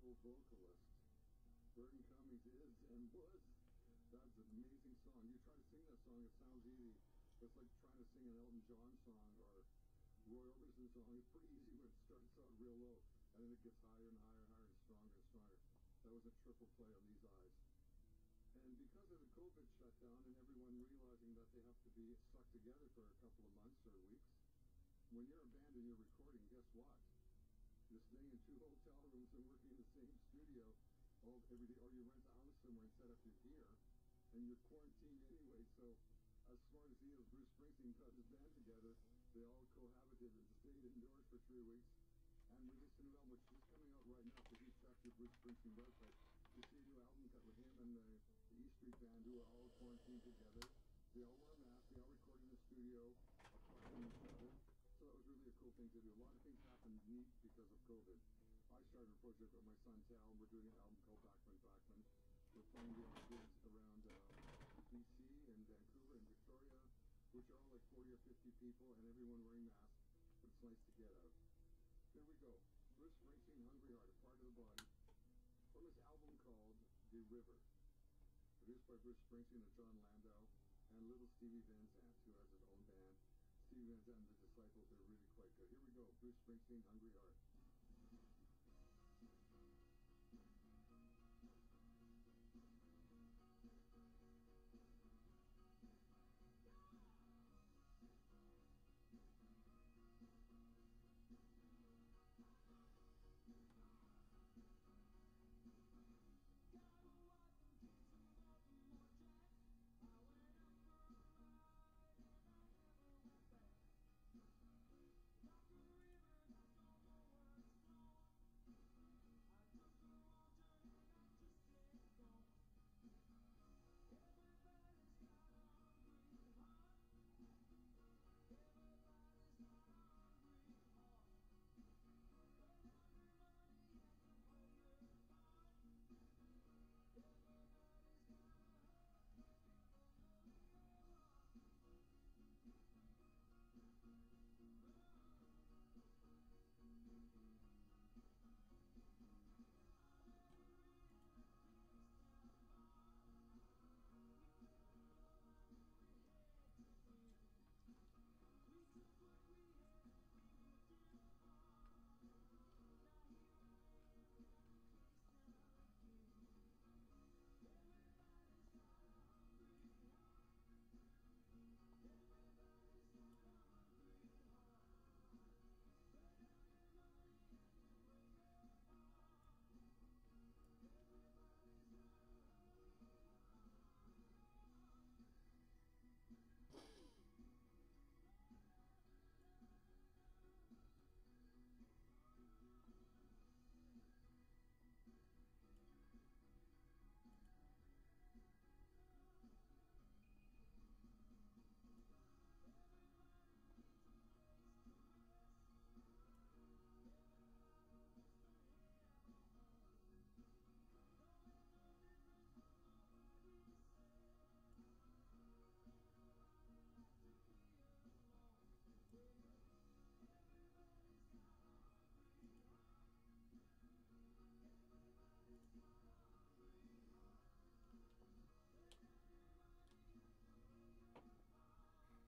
wonderful vocalist. Burton Cummings is and was. That's an amazing song. You try to sing that song, it sounds easy. It's like trying to sing an Elton John song or Roy Orbison song. It's pretty easy when it starts out real low, and then it gets higher and higher and higher and stronger and stronger. That was a triple play on These Eyes. And because of the COVID shutdown and everyone realizing that they have to be stuck together for a couple of months or weeks, when you're a band and you're recording, guess what? You're staying in 2 hotel rooms and working in the same studio every day, or you rent a house somewhere and set up your gear, and you're quarantined anyway. So, as smart as he is, Bruce Springsteen got his band together. They all cohabited and stayed indoors for 3 weeks and released a new album, which is just coming out right now. So, if you check your Bruce Springsteen website, you see a new album cut with him and the E Street Band, who are all quarantined together. They all wear masks. They all record in the studio apart from each other. So that was really a cool thing to do. A lot of things happened neat because of COVID. I started a project with my son Tal. We're doing an album called Backman Backman. We're playing the gigs around BC and Vancouver and Victoria, which are all like 40 or 50 people and everyone wearing masks, but it's nice to get out. Here we go. Bruce Springsteen, Hungry Heart, a part of the body, from his album called The River, produced by Bruce Springsteen and John Landau and little Stevie Van Zandt, who has his own band. Stevie Van Zandt and the Disciples are really quite good. Here we go. Bruce Springsteen, Hungry Heart.